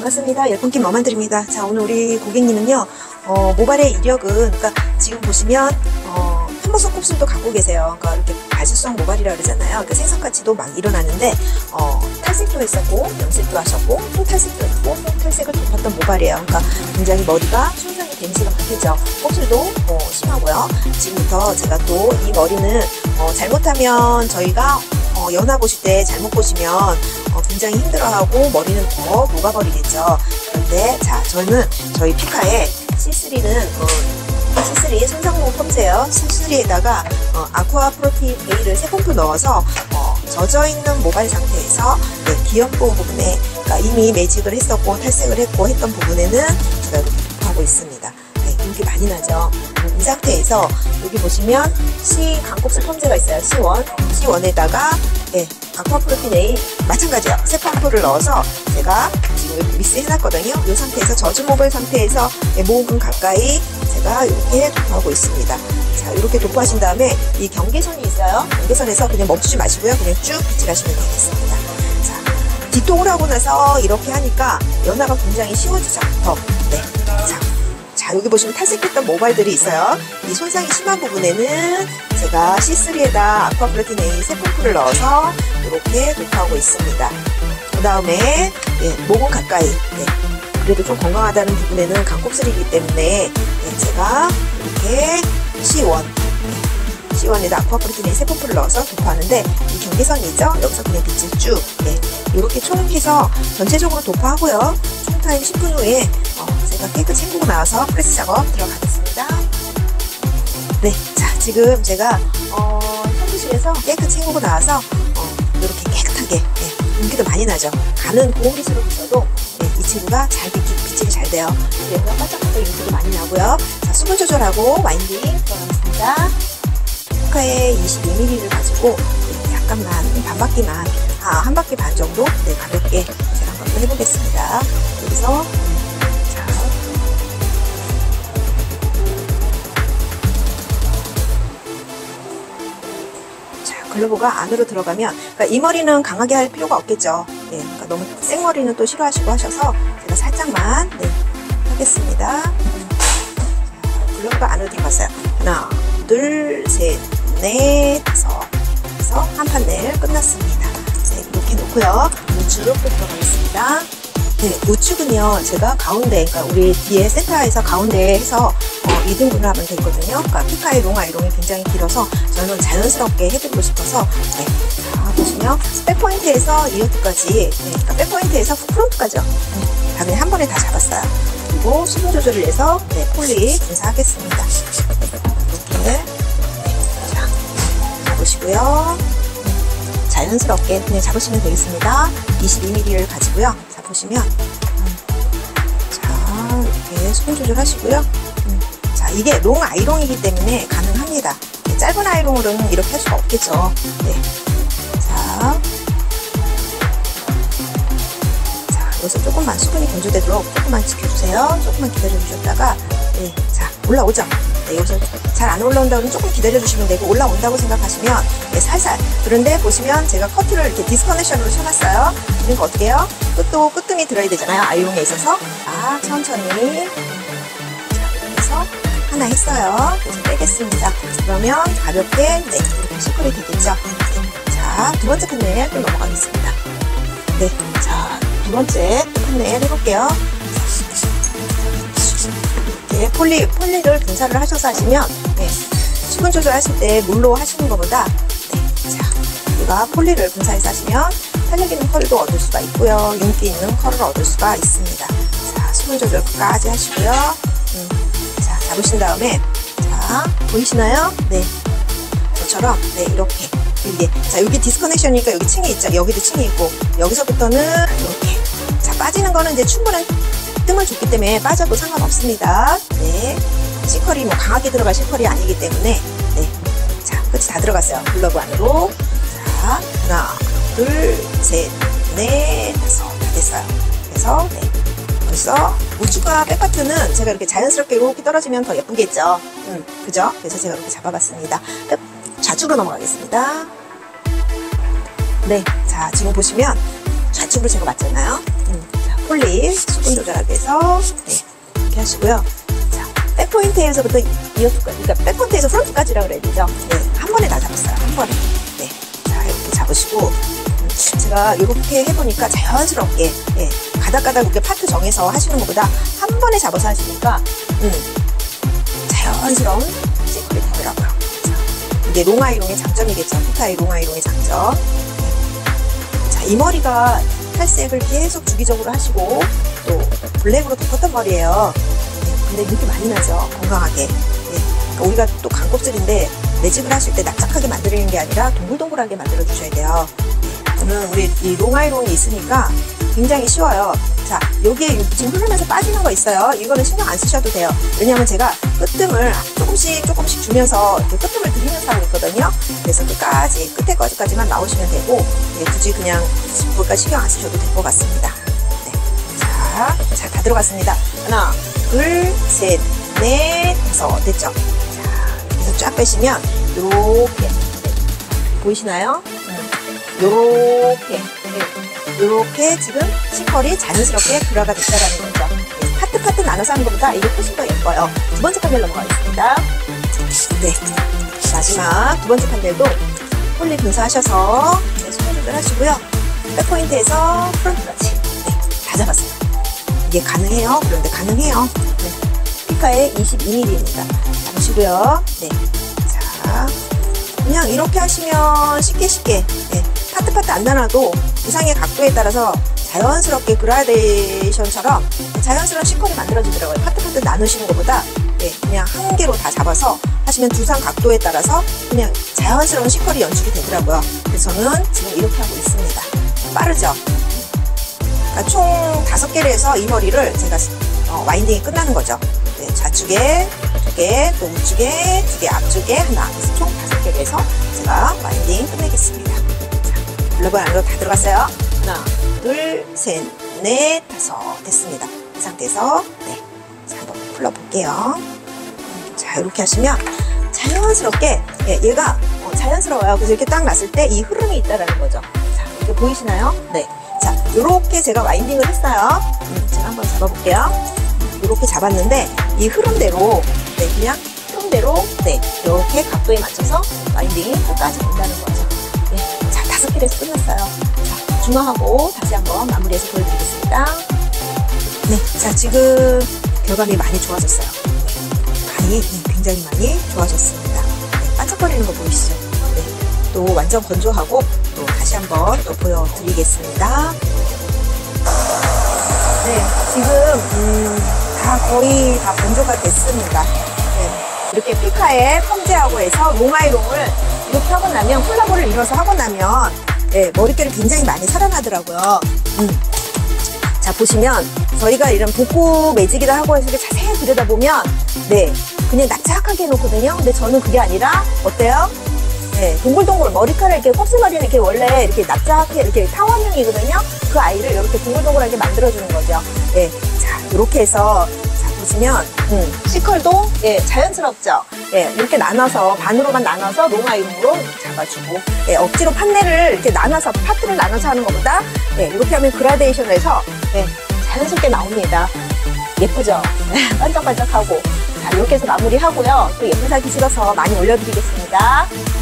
반갑습니다. 열분기 머만드립니다. 자, 오늘 우리 고객님은요, 모발의 이력은, 그러니까 지금 보시면, 편보성 곱슬도 갖고 계세요. 그러니까 이렇게 발수성 모발이라 그러잖아요. 그러니까 생선가치도 막 일어나는데, 탈색도 했었고, 염색도 하셨고, 또 탈색도 했고, 또 탈색을 덮었던 모발이에요. 그러니까 굉장히 머리가 손상이 데미지가 많겠죠. 곱슬도 심하고요. 지금부터 제가 또 이 머리는, 잘못하면 저희가 연화 보실 때 잘못 보시면 굉장히 힘들어하고 머리는 더 녹아버리겠죠. 그런데 자, 저는 저희 피카의 C3는 C3 손상모 펌제예요. C3에다가 아쿠아 프로틴 A를 3펌프 넣어서 젖어있는 모발 상태에서 기염부 부분에, 그러니까 이미 매직을 했었고 탈색을 했고 했던 부분에는 제가 이렇게 도포하고 있습니다. 네, 이렇게 많이 나죠. 이 상태에서 여기 보시면 C 강곱슬 펌제가 있어요. C1에다가 아쿠아 프로틴 A 마찬가지예요. 3펌프를 넣어서 제가 지금 이렇게 믹스 해놨거든요. 이 상태에서 젖은 모발 상태에서 모근 가까이 제가 이렇게 도포하고 있습니다. 자, 이렇게 도포하신 다음에 이 경계선이 있어요. 경계선에서 그냥 멈추지 마시고요. 그냥 쭉 빗질하시면 되겠습니다. 자, 디통을 하고 나서 이렇게 하니까 연화가 굉장히 쉬워지죠. 자, 여기 보시면 탈색했던 모발들이 있어요. 이 손상이 심한 부분에는 제가 C3에다 아쿠아 프로틴 A 3펌프를 넣어서 이렇게 도포하고 있습니다. 그 다음에 모근 가까이, 그래도 좀 건강하다는 부분에는 강곱슬이기 때문에 제가 이렇게 C1에다 아쿠아 프로틴 A 3펌프를 넣어서 도포하는데, 이 경계선이 있죠? 여기서 그냥 빗질 쭉 이렇게 총해서 전체적으로 도포하고요. 총타임 10분 후에 제가 깨끗이 헹구고 나와서 프레스 작업 들어가겠습니다. 네, 자, 지금 제가 샴푸실에서 깨끗이 헹구고 나와서 이렇게 깨끗하게 윤기도 많이 나죠. 가는 고온빗으로 붙여도 이 친구가 잘 빗질이 잘 돼요. 그래서 반짝반짝 윤기도 많이 나고요. 자, 수분 조절하고 와인딩 들어가겠습니다. 피카의 22mm를 가지고 약간만 반바퀴만 한 바퀴 반 정도 가볍게 제가 한번 또 해보겠습니다. 여기서 글러브가 안으로 들어가면, 그러니까 이 머리는 강하게 할 필요가 없겠죠. 그러니까 너무 생머리는 또 싫어하시고 하셔서 제가 살짝만 하겠습니다. 자, 글러브가 안으로 들어갔어요. 하나, 둘, 셋, 넷, 다섯. 그래서 한 판 넬 끝났습니다. 이렇게 놓고요. 우측으로 들어가겠습니다. 우측은요, 제가 가운데, 그러니까 우리 뒤에 센터에서 가운데에 해서 2등분을 하면 되거든요. 그러니까 피카의 롱 아이롱이 굉장히 길어서 저는 자연스럽게 해드리고 싶어서, 자, 보시면 백포인트에서 이어트까지, 그러니까 백포인트에서 프론트까지요. 다 그냥 한 번에 다 잡았어요. 그리고 수분 조절을 해서 폴리 분사하겠습니다. 이렇게 자, 잡으시고요. 자연스럽게 그냥 잡으시면 되겠습니다. 22mm를 가지고요. 자, 보시면 자, 이렇게 수분 조절하시고요. 자, 이게 롱 아이롱이기 때문에 가능합니다. 짧은 아이롱으로는 이렇게 할 수가 없겠죠. 자, 여기서 조금만 수분이 건조되도록 조금만 지켜주세요. 조금만 기다려주셨다가 자, 올라오죠. 여기서 잘 안 올라온다 그러면 조금 기다려주시면 되고, 올라온다고 생각하시면 살살. 그런데 보시면 제가 커트를 이렇게 디스커넥션으로 쳐놨어요. 그러니까 어떻게 해요? 끝도 끝등이 들어야 되잖아요. 아이롱에 있어서. 천천히. 자, 그래서 하나 했어요. 그래서 빼겠습니다. 그러면 가볍게 이렇게 시컬이 되겠죠. 자, 두 번째 칸넬 또 넘어가겠습니다. 자, 두 번째 또 칸넬 해볼게요. 폴리를 분사를 하셔서 하시면 수분 조절하실 때 물로 하시는 것보다 자, 우리가 폴리를 분사해서 하시면 탄력 있는 컬도 얻을 수가 있고요, 윤기 있는 컬을 얻을 수가 있습니다. 자, 수분 조절 끝까지 하시고요. 자, 잡으신 다음에 자, 보이시나요? 저처럼 이렇게 자, 여기 디스커넥션이니까 여기 층이 있죠. 여기도 층이 있고, 여기서부터는 이렇게 자, 빠지는 거는 이제 충분한 뜸을 줬기 때문에 빠져도 상관없습니다. C컬이 뭐 강하게 들어갈 C컬이 아니기 때문에 자, 끝이 다 들어갔어요. 글러브 안으로. 자, 하나, 둘, 셋, 넷, 다섯. 다 됐어요. 그래서 그래서 우측과 백파트는 제가 이렇게 자연스럽게 이렇게 떨어지면 더 예쁘겠죠. 그죠? 그래서 제가 이렇게 잡아봤습니다. 좌측으로 넘어가겠습니다. 자, 지금 보시면 좌측으로 제가 맞잖아요. 자, 폴리 수분 조절하기 위해서 네, 이렇게 하시고요. 자, 백포인트에서부터 이어투까지, 그러니까 백포인트에서 프론트까지라고 그래야 되죠. 네, 한 번에 다 잡았어요. 한 번에. 네, 자, 이렇게 잡으시고 제가 이렇게 해보니까 자연스럽게 예, 가닥가닥 이렇게 파트 정해서 하시는 것보다 한 번에 잡아서 하시니까 자연스러운 시컬이 되더라고요. 자, 이게 롱아이롱의 장점이겠죠. 피카의 롱아이롱의 장점. 자, 이 머리가 탈색을 계속 주기적으로 하시고 또 블랙으로 덮었던 머리예요. 근데 이렇게 많이 나죠. 건강하게. 그러니까 우리가 또 강곱슬인데 매직을 하실 때 납작하게 만드는 게 아니라 동글동글하게 만들어 주셔야 돼요. 저는 우리 이 롱아이롱이 있으니까 굉장히 쉬워요. 자, 여기에 지금 흐르면서 빠지는 거 있어요. 이거는 신경 안 쓰셔도 돼요. 왜냐하면 제가 끝뜸을 조금씩 주면서 이렇게 끝뜸을 들이면서 하고 있거든요. 그래서 끝까지, 끝에 거기까지만 나오시면 되고, 네, 굳이 그냥 거기까지 신경 안 쓰셔도 될 것 같습니다. 네. 자, 다 들어갔습니다. 하나, 둘, 셋, 넷, 다섯. 됐죠? 자, 그래서 쫙 빼시면, 요렇게. 네. 보이시나요? 요렇게. 네. 요렇게 지금 시컬이 자연스럽게 그라가 됐다라는 거죠. 네, 파트 나눠서 하는 것보다 이게 훨씬 더 예뻐요. 두 번째 판넬 넘어가겠습니다. 네, 마지막 두 번째 판넬도 폴리 분사하셔서 네, 수분 조절하시고요. 백포인트에서 프론트까지 네, 다 잡았어요. 이게 가능해요? 그런데 가능해요. 네, 피카의 22mm입니다. 잡으시고요. 네, 자, 그냥 이렇게 하시면 쉽게 네, 파트 안 나눠도 두상의 각도에 따라서 자연스럽게 그라데이션처럼 자연스러운 시컬이 만들어지더라고요. 파트 나누시는 것보다 네, 그냥 한 개로 다 잡아서 하시면 두상 각도에 따라서 그냥 자연스러운 시컬이 연출이 되더라고요. 그래서 저는 지금 이렇게 하고 있습니다. 빠르죠? 그러니까 총 5개를 해서 이 머리를 제가 와인딩이 끝나는 거죠. 네, 좌측에 2개, 또 우측에 2개, 앞쪽에 하나. 그래서 총 5개를 해서 제가 와인딩 끝내겠습니다. 블러버 안으로 다 들어갔어요. 하나, 둘, 셋, 넷, 다섯. 됐습니다. 이 상태에서 네, 자, 한번 풀러볼게요. 자, 이렇게 하시면 자연스럽게 예, 얘가 자연스러워요. 그래서 이렇게 딱 놨을 때 이 흐름이 있다라는 거죠. 자, 이렇게 보이시나요? 네. 자, 이렇게 제가 와인딩을 했어요. 제가 한번 잡아볼게요. 이렇게 잡았는데 이 흐름대로 네, 그냥 흐름대로 네, 이렇게 각도에 맞춰서 와인딩이 끝까지 된다는 거죠. 네. 자, 5개를 해서 끝났어요. 자, 중화하고 다시 한번 마무리해서 보여드리겠습니다. 네, 자, 지금 결과물이 많이 좋아졌어요. 네, 굉장히 많이 좋아졌습니다. 네, 반짝거리는 거 보이시죠? 네, 또 완전 건조하고 또 다시 한번 또 보여드리겠습니다. 네, 지금 거의 다 건조가 됐습니다. 네, 이렇게 피카에 펌제하고 해서 롱아이롱을 이렇게 하고 나면 콜라보를 이뤄서 하고 나면 네, 머릿결이 굉장히 많이 살아나더라고요. 자, 보시면 저희가 이런 복구 매직이라 하고 해서 이렇게 자세히 들여다보면 네, 그냥 납작하게 해놓거든요. 근데 저는 그게 아니라 어때요? 네, 동글동글 머리카락 이렇게 곱슬머리는 이렇게 원래 이렇게 납작하게 이렇게 타원형이거든요. 그 아이를 이렇게 동글동글하게 만들어주는 거죠. 네, 자, 이렇게 해서 자, 보시면 시컬도 예, 자연스럽죠. 예, 이렇게 나눠서 반으로만 나눠서 롱아이롱으로 잡아주고 예, 억지로 판넬을 이렇게 나눠서 파트를 나눠서 하는 것보다 예, 이렇게 하면 그라데이션을 해서 예, 자연스럽게 나옵니다. 예쁘죠? 반짝반짝하고 자, 이렇게 해서 마무리하고요. 또 예쁜 살기 찍어서 많이 올려드리겠습니다.